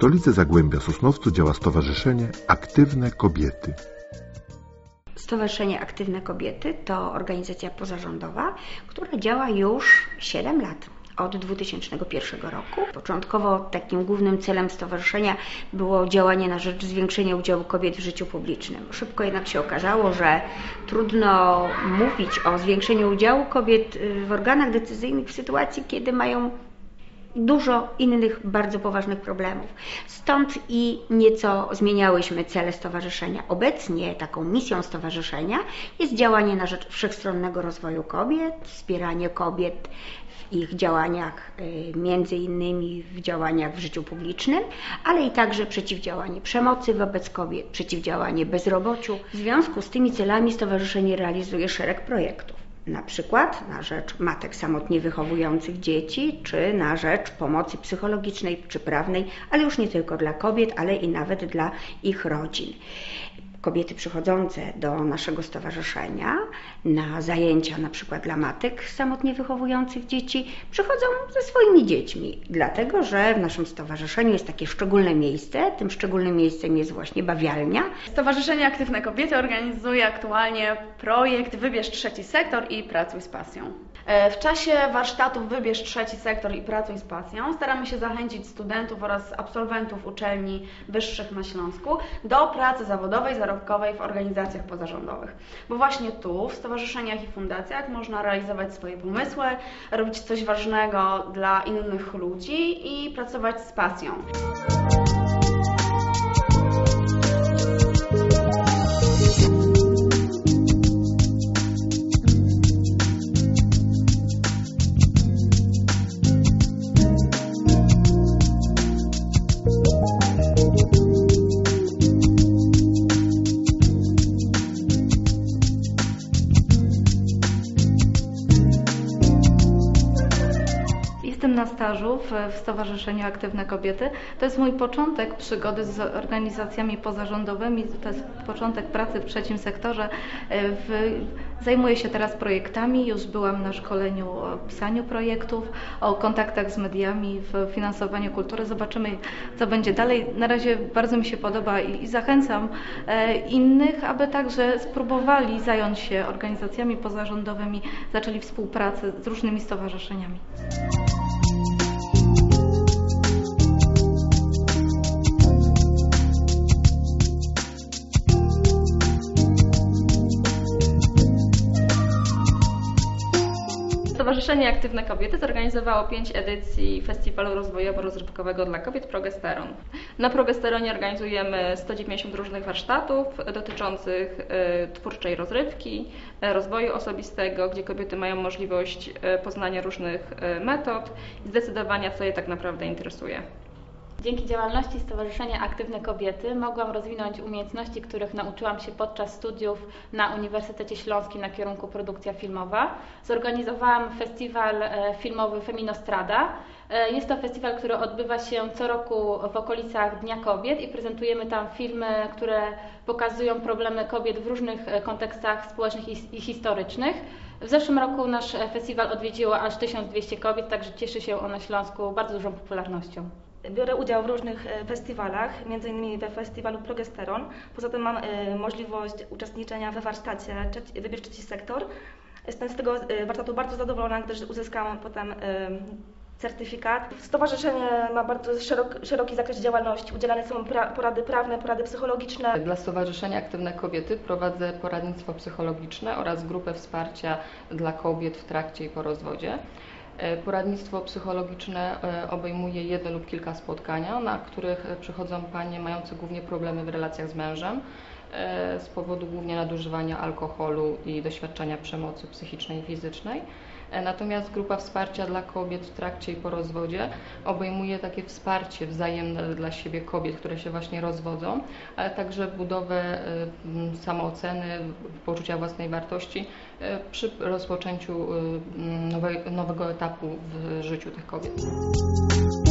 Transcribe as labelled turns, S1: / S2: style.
S1: stolicy Zagłębia Sosnowcu działa Stowarzyszenie Aktywne Kobiety.
S2: Stowarzyszenie Aktywne Kobiety to organizacja pozarządowa, która działa już 7 lat. Od 2001 roku. Początkowo takim głównym celem stowarzyszenia było działanie na rzecz zwiększenia udziału kobiet w życiu publicznym. Szybko jednak się okazało, że trudno mówić o zwiększeniu udziału kobiet w organach decyzyjnych w sytuacji, kiedy mają dużo innych bardzo poważnych problemów. Stąd i nieco zmieniałyśmy cele stowarzyszenia. Obecnie taką misją stowarzyszenia jest działanie na rzecz wszechstronnego rozwoju kobiet, wspieranie kobiet w ich działaniach, między innymi w działaniach w życiu publicznym, ale i także przeciwdziałanie przemocy wobec kobiet, przeciwdziałanie bezrobociu. W związku z tymi celami stowarzyszenie realizuje szereg projektów. Na przykład na rzecz matek samotnie wychowujących dzieci, czy na rzecz pomocy psychologicznej czy prawnej, ale już nie tylko dla kobiet, ale i nawet dla ich rodzin. Kobiety przychodzące do naszego stowarzyszenia na zajęcia na przykład dla matek samotnie wychowujących dzieci przychodzą ze swoimi dziećmi, dlatego że w naszym stowarzyszeniu jest takie szczególne miejsce. Tym szczególnym miejscem jest właśnie bawialnia.
S3: Stowarzyszenie Aktywne Kobiety organizuje aktualnie projekt Wybierz trzeci sektor i pracuj z pasją. W czasie warsztatów Wybierz trzeci sektor i pracuj z pasją staramy się zachęcić studentów oraz absolwentów uczelni wyższych na Śląsku do pracy zawodowej, zarobkowej w organizacjach pozarządowych. Bo właśnie tu, w stowarzyszeniach i fundacjach można realizować swoje pomysły, robić coś ważnego dla innych ludzi i pracować z pasją.
S4: Jestem na stażu w Stowarzyszeniu Aktywne Kobiety. To jest mój początek przygody z organizacjami pozarządowymi, to jest początek pracy w trzecim sektorze. Zajmuję się teraz projektami, już byłam na szkoleniu o pisaniu projektów, o kontaktach z mediami, w finansowaniu kultury. Zobaczymy, co będzie dalej. Na razie bardzo mi się podoba i zachęcam innych, aby także spróbowali zająć się organizacjami pozarządowymi, zaczęli współpracę z różnymi stowarzyszeniami.
S3: Stowarzyszenie Aktywne Kobiety zorganizowało 5 edycji Festiwalu Rozwojowo-Rozrywkowego dla Kobiet Progesteron. Na Progesteronie organizujemy 190 różnych warsztatów dotyczących twórczej rozrywki, rozwoju osobistego, gdzie kobiety mają możliwość poznania różnych metod i zdecydowania, co je tak naprawdę interesuje.
S5: Dzięki działalności Stowarzyszenia Aktywne Kobiety mogłam rozwinąć umiejętności, których nauczyłam się podczas studiów na Uniwersytecie Śląskim na kierunku produkcja filmowa. Zorganizowałam festiwal filmowy Feminostrada. Jest to festiwal, który odbywa się co roku w okolicach Dnia Kobiet i prezentujemy tam filmy, które pokazują problemy kobiet w różnych kontekstach społecznych i historycznych. W zeszłym roku nasz festiwal odwiedziło aż 1200 kobiet, także cieszy się on na Śląsku bardzo dużą popularnością.
S6: Biorę udział w różnych festiwalach, m.in. we festiwalu Progesteron. Poza tym mam możliwość uczestniczenia we warsztacie Wybierz trzeci sektor. Jestem z tego warsztatu bardzo zadowolona, gdyż uzyskałam potem certyfikat. Stowarzyszenie ma bardzo szeroki zakres działalności. Udzielane są porady prawne, porady psychologiczne.
S7: Dla Stowarzyszenia Aktywne Kobiety prowadzę poradnictwo psychologiczne oraz grupę wsparcia dla kobiet w trakcie i po rozwodzie. Poradnictwo psychologiczne obejmuje jedno lub kilka spotkania, na których przychodzą panie mające głównie problemy w relacjach z mężem z powodu głównie nadużywania alkoholu i doświadczenia przemocy psychicznej i fizycznej. Natomiast grupa wsparcia dla kobiet w trakcie i po rozwodzie obejmuje takie wsparcie wzajemne dla siebie kobiet, które się właśnie rozwodzą, ale także budowę samooceny, poczucia własnej wartości przy rozpoczęciu nowego etapu w życiu tych kobiet.